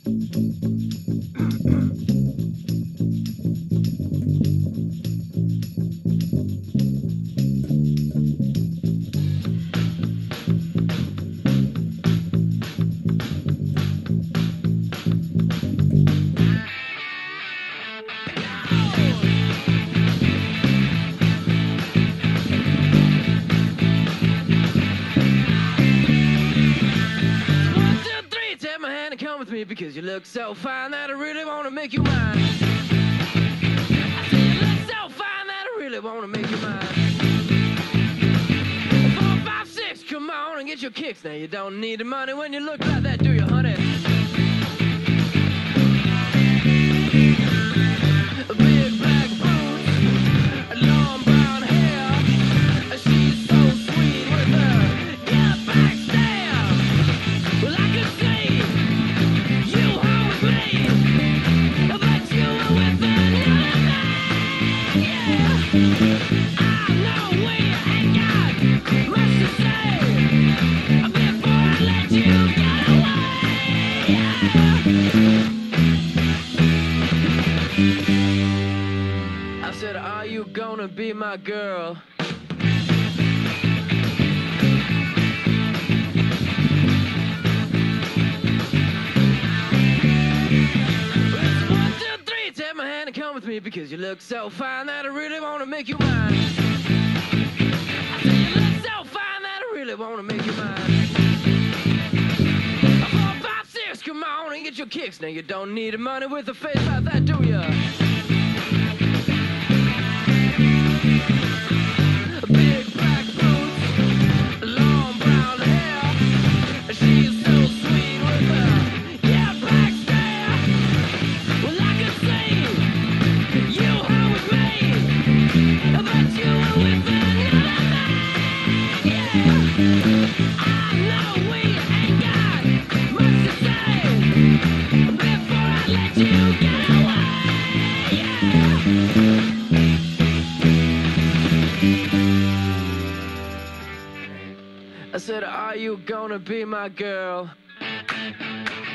Because you look so fine that I really want to make you mine. I say you look so fine that I really want to make you mine. 4, 5, 6, come on and get your kicks. Now you don't need the money when you look like that, do you, honey? Big black boots, long brown hair. She's so sweet with her get back stare. Well, I could see gonna be my girl. It's 1, 2, 3, take my hand and come with me because you look so fine that I really wanna make you mine. I say you look so fine that I really wanna make you mine. 4, 5, 6, come on and get your kicks. Now you don't need the money with a face like that, do ya? Big black boots, long brown hair. She's so sweet with her yeah, black stare. Well, I could see you home with me, but you were with another man. Yeah, I know we ain't got much to say before I let you get away. Yeah. I said, are you gonna be my girl?